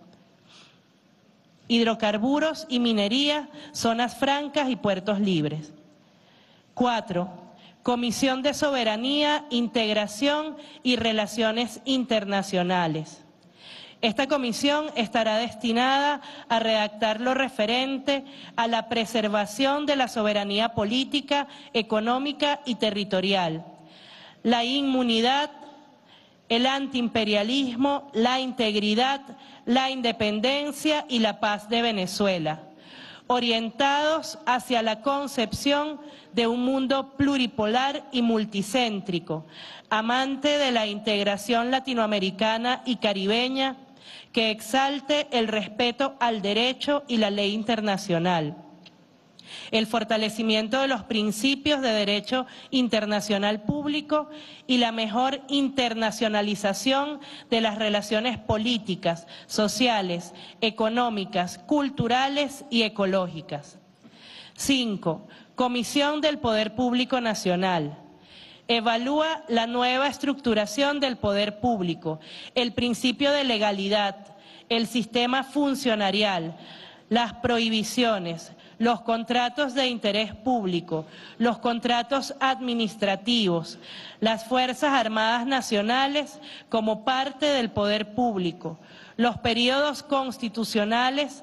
hidrocarburos y minería, zonas francas y puertos libres. Cuatro, Comisión de Soberanía, Integración y Relaciones Internacionales. Esta comisión estará destinada a redactar lo referente a la preservación de la soberanía política, económica y territorial, la inmunidad, el antiimperialismo, la integridad, la independencia y la paz de Venezuela, orientados hacia la concepción de un mundo pluripolar y multicéntrico, amante de la integración latinoamericana y caribeña, que exalte el respeto al derecho y la ley internacional, el fortalecimiento de los principios de derecho internacional público y la mejor internacionalización de las relaciones políticas, sociales, económicas, culturales y ecológicas. Cinco, Comisión del Poder Público Nacional. Evalúa la nueva estructuración del poder público, el principio de legalidad, el sistema funcionarial, las prohibiciones, los contratos de interés público, los contratos administrativos, las Fuerzas Armadas Nacionales como parte del poder público, los periodos constitucionales,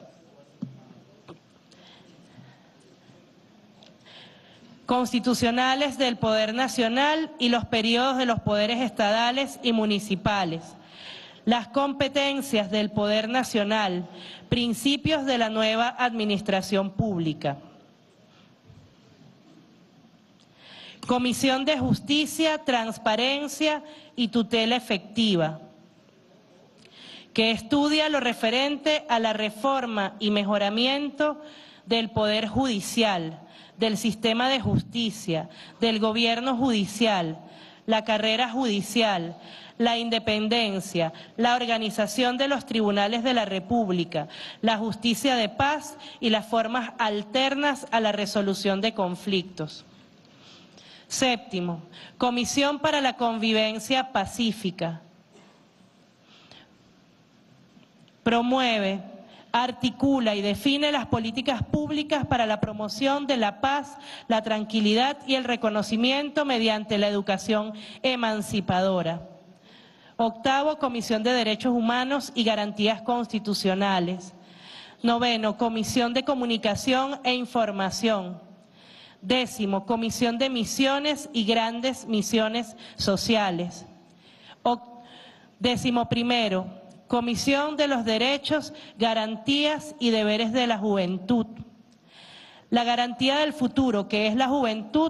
constitucionales del Poder Nacional y los periodos de los poderes estadales y municipales, las competencias del Poder Nacional, principios de la nueva administración pública. Comisión de Justicia, Transparencia y Tutela Efectiva, que estudia lo referente a la reforma y mejoramiento del Poder Judicial, del sistema de justicia, del gobierno judicial, la carrera judicial, la independencia, la organización de los tribunales de la República, la justicia de paz y las formas alternas a la resolución de conflictos. Séptimo, Comisión para la Convivencia Pacífica. Promueve, articula y define las políticas públicas para la promoción de la paz, la tranquilidad y el reconocimiento mediante la educación emancipadora. Octavo, Comisión de Derechos Humanos y Garantías Constitucionales. Noveno, Comisión de Comunicación e Información. Décimo, Comisión de Misiones y Grandes Misiones Sociales. O, décimo primero, Comisión de los Derechos, Garantías y Deberes de la Juventud. La garantía del futuro, que es la juventud,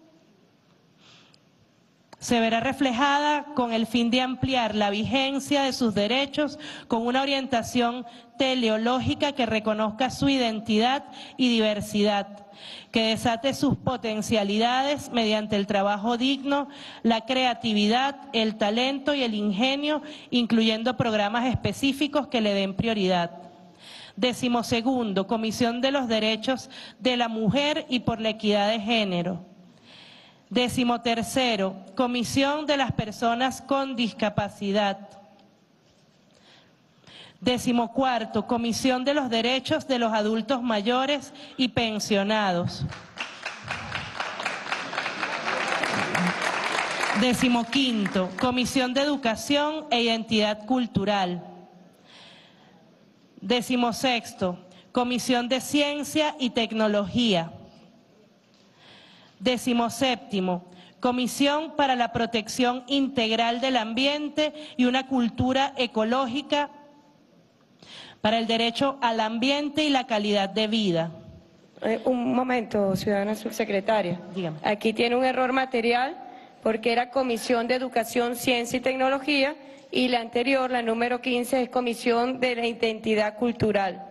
se verá reflejada con el fin de ampliar la vigencia de sus derechos con una orientación teleológica que reconozca su identidad y diversidad, que desate sus potencialidades mediante el trabajo digno, la creatividad, el talento y el ingenio, incluyendo programas específicos que le den prioridad. Décimo segundo, Comisión de los Derechos de la Mujer y por la Equidad de Género. Décimo tercero, Comisión de las Personas con Discapacidad. Décimo cuarto, Comisión de los Derechos de los Adultos Mayores y Pensionados. Decimoquinto, Comisión de Educación e Identidad Cultural. Decimosexto, Comisión de Ciencia y Tecnología. Decimoséptimo, Comisión para la Protección Integral del Ambiente y una Cultura Ecológica para el Derecho al Ambiente y la Calidad de Vida. Eh, un momento, ciudadana subsecretaria. Dígame. Aquí tiene un error material porque era Comisión de Educación, Ciencia y Tecnología y la anterior, la número quince, es Comisión de la Identidad Cultural.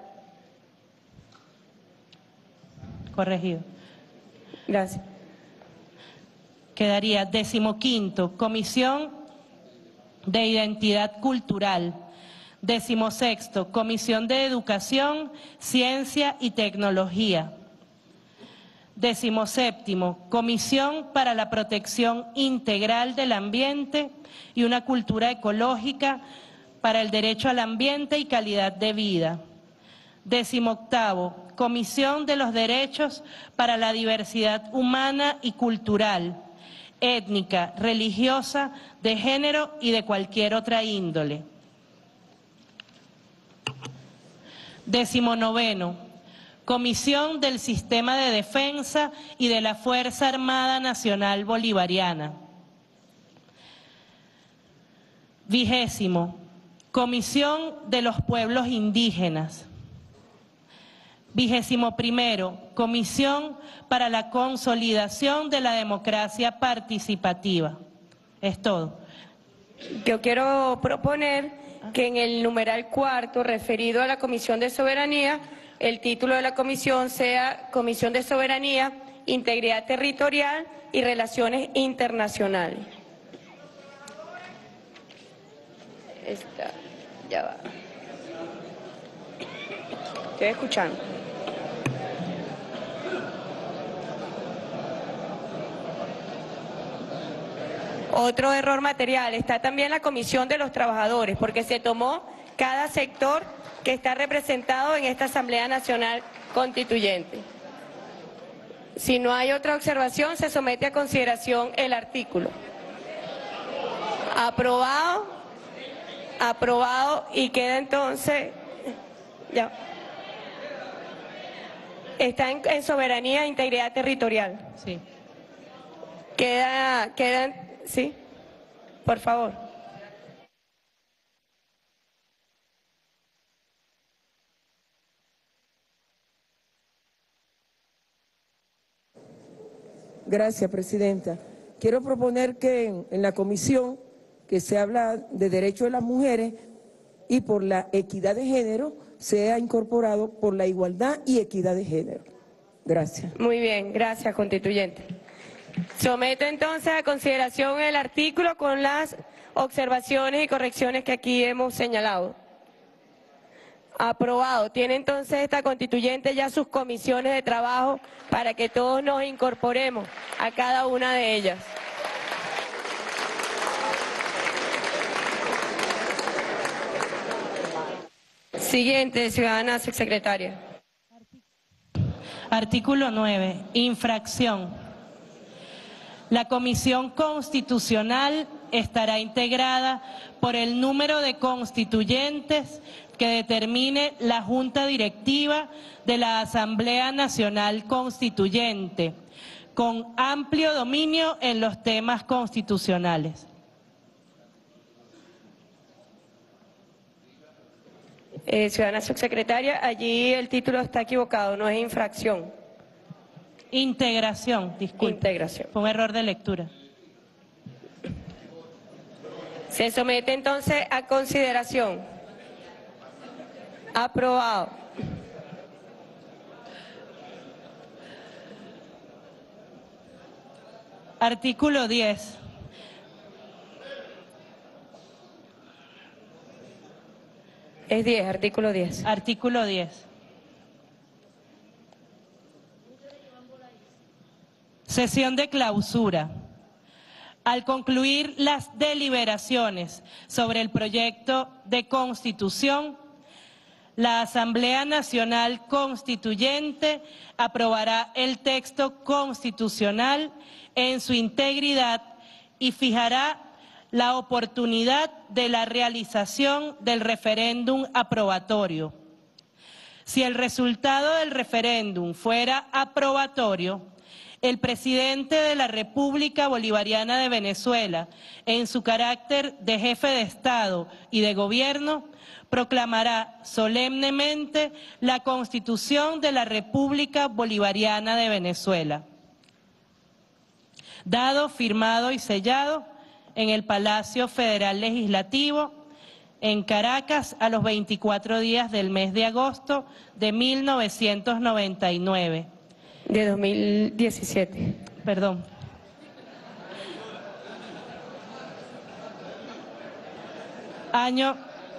Corregido. Gracias. Quedaría decimoquinto, Comisión de Identidad Cultural. Decimosexto, Comisión de Educación, Ciencia y Tecnología. Decimoséptimo, Comisión para la Protección Integral del Ambiente y una Cultura Ecológica para el Derecho al Ambiente y Calidad de Vida. Decimoctavo, Comisión de los Derechos para la Diversidad Humana y Cultural, étnica, religiosa, de género y de cualquier otra índole. Decimonoveno, Comisión del Sistema de Defensa y de la Fuerza Armada Nacional Bolivariana. Vigésimo, Comisión de los Pueblos Indígenas. Vigésimo primero, Comisión para la Consolidación de la Democracia Participativa. Es todo. Yo quiero proponer que en el numeral cuarto, referido a la Comisión de Soberanía, el título de la comisión sea Comisión de Soberanía, Integridad Territorial y Relaciones Internacionales. Esta, ya va. Estoy escuchando. Otro error material, está también la Comisión de los Trabajadores, porque se tomó cada sector que está representado en esta Asamblea Nacional Constituyente. Si no hay otra observación, se somete a consideración el artículo. Aprobado, aprobado y queda entonces, ya, está en, en soberanía e integridad territorial. Sí. Queda, queda, sí, por favor. Gracias, presidenta. Quiero proponer que en, en la comisión que se habla de derechos de las mujeres y por la equidad de género sea incorporado por la igualdad y equidad de género. Gracias. Muy bien, gracias, constituyente. Someto entonces a consideración el artículo con las observaciones y correcciones que aquí hemos señalado. Aprobado. Tiene entonces esta constituyente ya sus comisiones de trabajo para que todos nos incorporemos a cada una de ellas. Siguiente, ciudadana subsecretaria. Artículo nueve. Infracción. La Comisión Constitucional estará integrada por el número de constituyentes que determine la Junta Directiva de la Asamblea Nacional Constituyente, con amplio dominio en los temas constitucionales. Eh, ciudadana subsecretaria, allí el título está equivocado, no es infracción. Integración, disculpe. Integración. Fue un error de lectura. Se somete entonces a consideración. Aprobado. Artículo diez. Es diez, artículo diez. Artículo diez. Sesión de clausura. Al concluir las deliberaciones sobre el proyecto de Constitución, la Asamblea Nacional Constituyente aprobará el texto constitucional en su integridad y fijará la oportunidad de la realización del referéndum aprobatorio. Si el resultado del referéndum fuera aprobatorio, el presidente de la República Bolivariana de Venezuela, en su carácter de jefe de Estado y de Gobierno, proclamará solemnemente la Constitución de la República Bolivariana de Venezuela. Dado, firmado y sellado en el Palacio Federal Legislativo, en Caracas, a los veinticuatro días del mes de agosto de mil novecientos noventa y nueve. De dos mil diecisiete. Perdón. Año...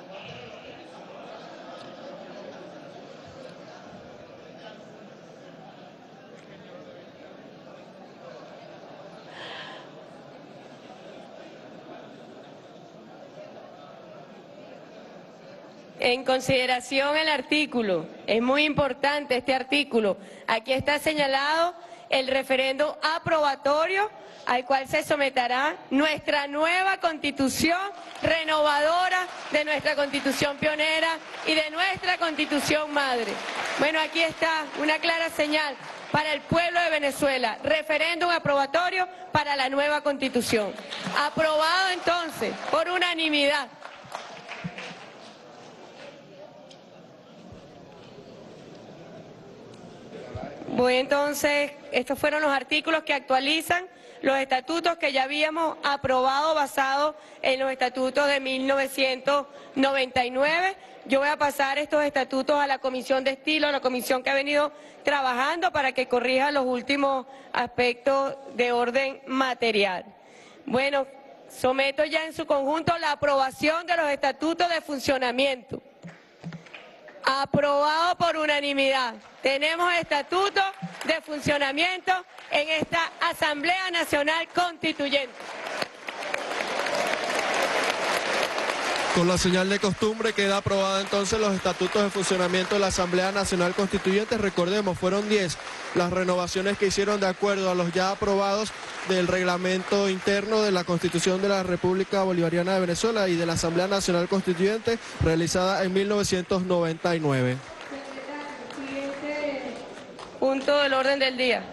En consideración el artículo, es muy importante este artículo. Aquí está señalado el referendo aprobatorio al cual se someterá nuestra nueva Constitución renovadora de nuestra Constitución pionera y de nuestra Constitución madre. Bueno, aquí está una clara señal para el pueblo de Venezuela, referéndum aprobatorio para la nueva Constitución. Aprobado entonces por unanimidad. Voy entonces, estos fueron los artículos que actualizan los estatutos que ya habíamos aprobado basados en los estatutos de mil novecientos noventa y nueve. Yo voy a pasar estos estatutos a la Comisión de Estilo, a la comisión que ha venido trabajando para que corrija los últimos aspectos de orden material. Bueno, someto ya en su conjunto la aprobación de los estatutos de funcionamiento. Aprobado por unanimidad. Tenemos estatutos de funcionamiento en esta Asamblea Nacional Constituyente. Con la señal de costumbre queda aprobada entonces los estatutos de funcionamiento de la Asamblea Nacional Constituyente. Recordemos, fueron diez las renovaciones que hicieron de acuerdo a los ya aprobados del reglamento interno de la Constitución de la República Bolivariana de Venezuela y de la Asamblea Nacional Constituyente realizada en mil novecientos noventa y nueve. Siguiente punto del orden del día.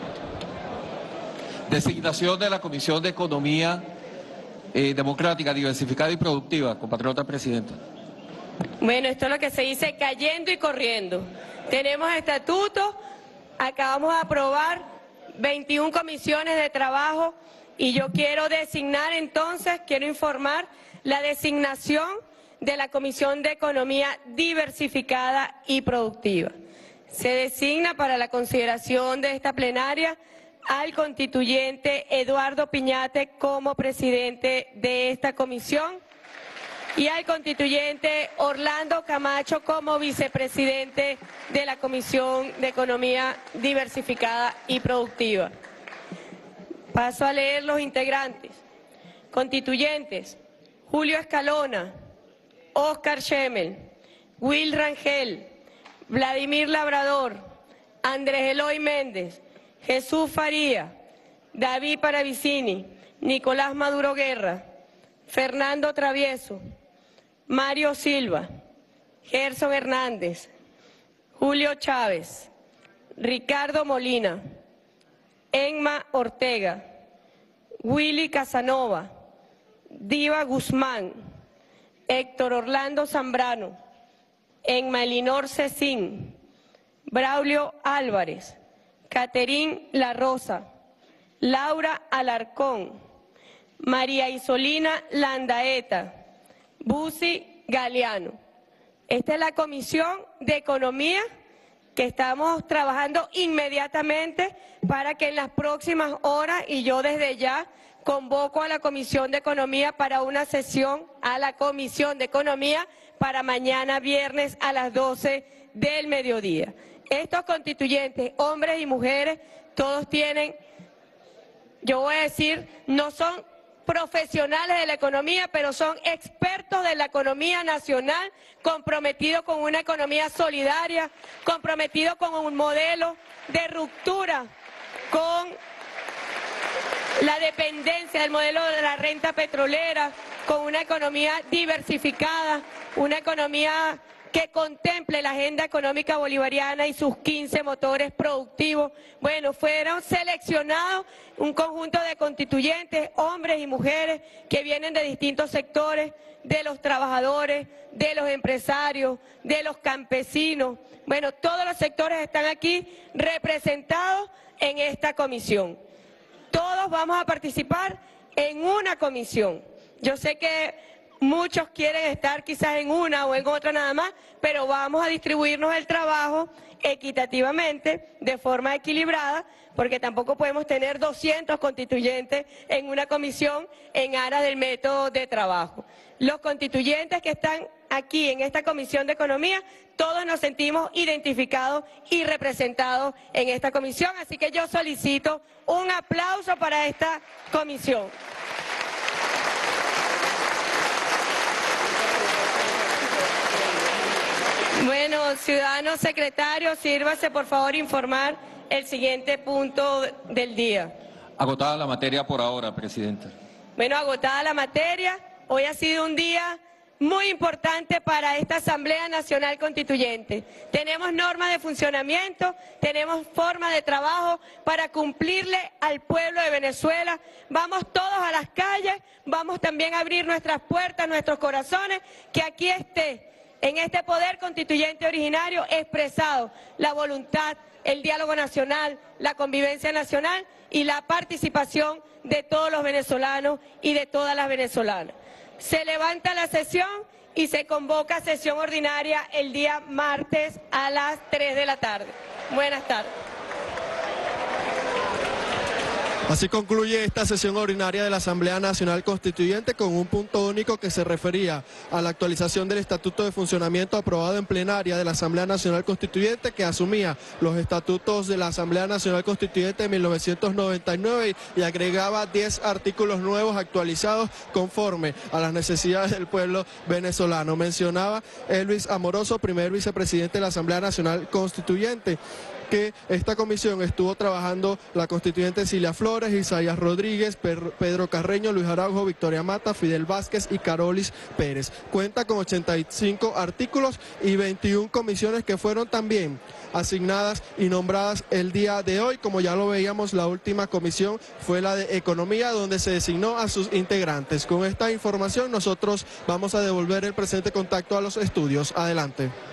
Designación de la Comisión de Economía Eh, democrática, diversificada y productiva, compatriota presidenta. Bueno, esto es lo que se dice cayendo y corriendo. Tenemos estatutos, acabamos de aprobar veintiuna comisiones de trabajo y yo quiero designar entonces, quiero informar la designación de la Comisión de Economía Diversificada y Productiva. Se designa para la consideración de esta plenaria al constituyente Eduardo Piñate como presidente de esta comisión y al constituyente Orlando Camacho como vicepresidente de la Comisión de Economía Diversificada y Productiva. Paso a leer los integrantes. Constituyentes: Julio Escalona, Óscar Schemel, Will Rangel, Vladimir Labrador, Andrés Eloy Méndez, Jesús Faría, David Paravicini, Nicolás Maduro Guerra, Fernando Travieso, Mario Silva, Gerson Hernández, Julio Chávez, Ricardo Molina, Enma Ortega, Willy Casanova, Diva Guzmán, Héctor Orlando Zambrano, Enma Elinor Cecín, Braulio Álvarez, Caterín La Rosa, Laura Alarcón, María Isolina Landaeta, Busi Galeano. Esta es la Comisión de Economía que estamos trabajando inmediatamente para que en las próximas horas, y yo desde ya convoco a la Comisión de Economía para una sesión a la Comisión de Economía para mañana viernes a las doce del mediodía. Estos constituyentes, hombres y mujeres, todos tienen, yo voy a decir, no son profesionales de la economía, pero son expertos de la economía nacional, comprometidos con una economía solidaria, comprometidos con un modelo de ruptura con la dependencia del modelo de la renta petrolera, con una economía diversificada, una economía que contemple la agenda económica bolivariana y sus quince motores productivos. Bueno, fueron seleccionados un conjunto de constituyentes, hombres y mujeres, que vienen de distintos sectores, de los trabajadores, de los empresarios, de los campesinos. Bueno, todos los sectores están aquí representados en esta comisión. Todos vamos a participar en una comisión. Yo sé que muchos quieren estar quizás en una o en otra nada más, pero vamos a distribuirnos el trabajo equitativamente, de forma equilibrada, porque tampoco podemos tener doscientos constituyentes en una comisión en aras del método de trabajo. Los constituyentes que están aquí en esta Comisión de Economía, todos nos sentimos identificados y representados en esta comisión, así que yo solicito un aplauso para esta comisión. Bueno, ciudadano secretario, sírvase por favor informar el siguiente punto del día. Agotada la materia por ahora, Presidenta. Bueno, agotada la materia, hoy ha sido un día muy importante para esta Asamblea Nacional Constituyente. Tenemos normas de funcionamiento, tenemos formas de trabajo para cumplirle al pueblo de Venezuela. Vamos todos a las calles, vamos también a abrir nuestras puertas, nuestros corazones, que aquí esté, en este poder constituyente originario, expresado la voluntad, el diálogo nacional, la convivencia nacional y la participación de todos los venezolanos y de todas las venezolanas. Se levanta la sesión y se convoca sesión ordinaria el día martes a las tres de la tarde. Buenas tardes. Así concluye esta sesión ordinaria de la Asamblea Nacional Constituyente con un punto único que se refería a la actualización del Estatuto de Funcionamiento aprobado en plenaria de la Asamblea Nacional Constituyente, que asumía los estatutos de la Asamblea Nacional Constituyente de mil novecientos noventa y nueve y agregaba diez artículos nuevos actualizados conforme a las necesidades del pueblo venezolano. Mencionaba Elvis Amoroso, primer vicepresidente de la Asamblea Nacional Constituyente, que esta comisión estuvo trabajando la constituyente Cilia Flores, Isaías Rodríguez, Pedro Carreño, Luis Araujo, Victoria Mata, Fidel Vázquez y Carolis Pérez. Cuenta con ochenta y cinco artículos y veintiuna comisiones que fueron también asignadas y nombradas el día de hoy. Como ya lo veíamos, la última comisión fue la de Economía, donde se designó a sus integrantes. Con esta información nosotros vamos a devolver el presente contacto a los estudios. Adelante.